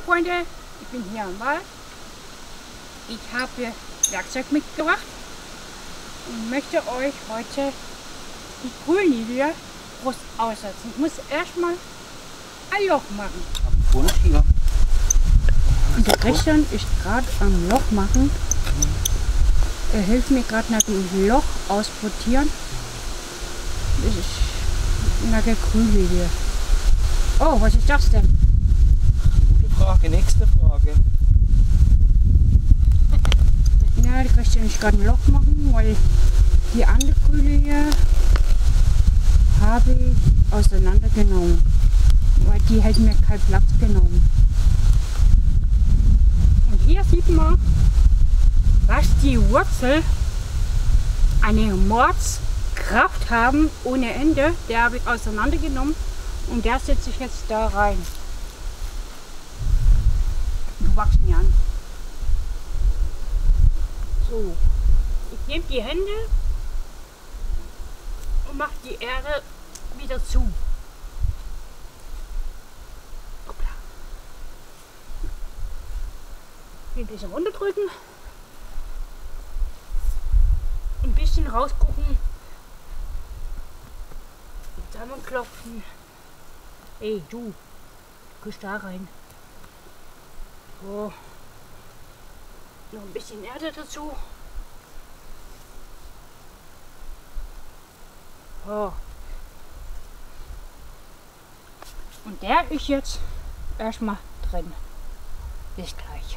Freunde, ich bin hier am Wald. Ich habe Werkzeug mitgebracht und möchte euch heute die Grünlilie groß aussetzen. Ich muss erstmal ein Loch machen. Fund hier. Und der Christian ist gerade am Loch machen. Er hilft mir gerade nach dem Loch ausprotieren. Das ist eine Grünlilie. Oh, was ist das denn? Gute Frage, nächste Frage. Ja, der Christian ist gerade ein Loch machen, weil die andere Grünlilie habe ich auseinandergenommen. Weil die hätte mir keinen Platz genommen. Und hier sieht man, was die Wurzel eine Mordskraft haben ohne Ende. Der habe ich auseinandergenommen und der setze ich jetzt da rein. Du wachst mir an. So, ich nehme die Hände und mache die Erde wieder zu. Hoppla. Ein bisschen runterdrücken. Ein bisschen rausgucken. Zusammenklopfen. Ey, du. Guckst da rein. So. Noch ein bisschen Erde dazu. So. Und der ist jetzt erstmal drin. Bis gleich.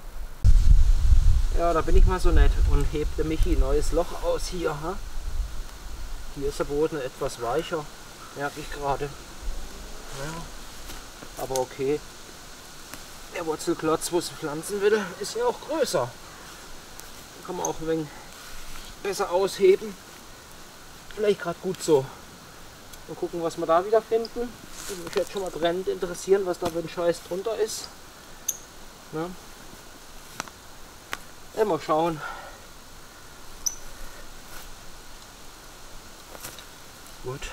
Ja, da bin ich mal so nett und hebt der Michi ein neues Loch aus hier. Ha? Hier ist der Boden etwas weicher, merke ich gerade. Ja, aber okay. Der Wurzelklotz, wo es pflanzen will, ist ja auch größer. Da kann man auch ein wenig besser ausheben. Vielleicht gerade gut so. Mal gucken, was wir da wieder finden. Würde mich jetzt schon mal brennend interessieren, was da für ein Scheiß drunter ist. Ja. Ja, mal schauen. Gut.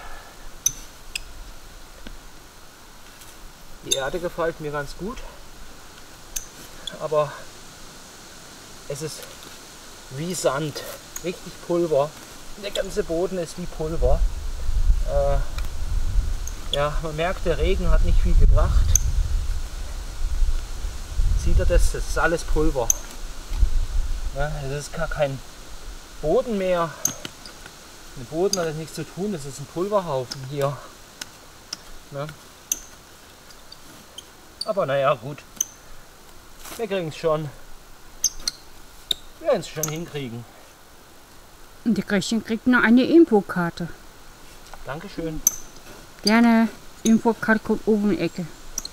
Die Erde gefällt mir ganz gut. Aber es ist wie Sand. Richtig Pulver. Der ganze Boden ist wie Pulver. Ja, man merkt, der Regen hat nicht viel gebracht. Sieht ihr das? Das ist alles Pulver. Ja, das ist gar kein Boden mehr. Mit Boden hat das nichts zu tun, das ist ein Pulverhaufen hier. Ja. Aber naja, gut. Wir kriegen es schon. Wir werden es schon hinkriegen. Und der Christian kriegt noch eine Infokarte. Dankeschön. Gerne. Infokarte kommt oben in die Ecke.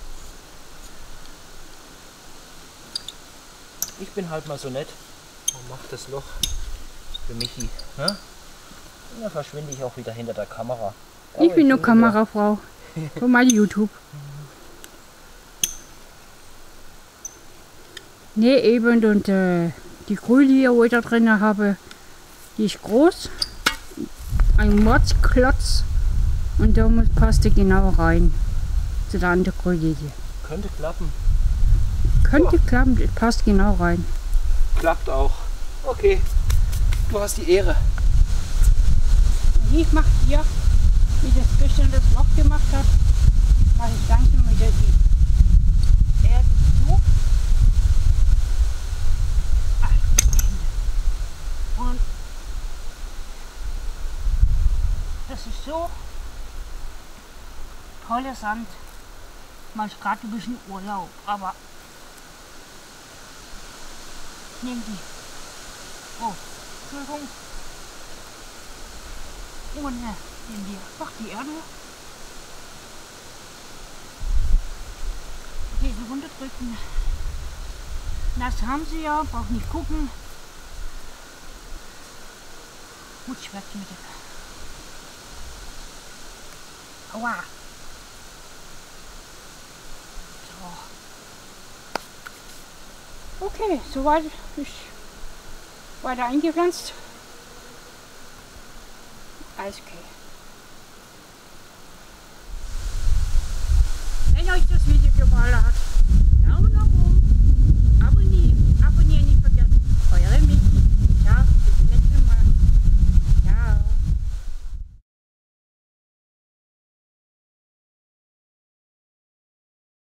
Ich bin halt mal so nett und mache das Loch für Michi. Ne? Und dann verschwinde ich auch wieder hinter der Kamera. Ich bin nur Kamerafrau. Für mein YouTube. Ne, eben, und die Grünlilie, wo ich da drin habe, die ist groß. Ein Mordsklotz. Und da passt die genau rein. Zu der anderen Grünlilie. Könnte klappen. Könnte klappen, das passt genau rein. Klappt auch. Okay, du hast die Ehre. Und ich mache hier, wie das Christian das Loch gemacht hat, mache ich langsam wieder die Erde zu. Und das ist so toller Sand. Mal gerade ein bisschen Urlaub, aber ich nehme die. Oh, Entschuldigung. Und nehmen die einfach die Erde. Diese runterdrücken. Nass haben sie ja, braucht nicht gucken. Gut, schwärzt mit der. Aua. So. Okay, soweit ist weiter eingepflanzt. Alles okay.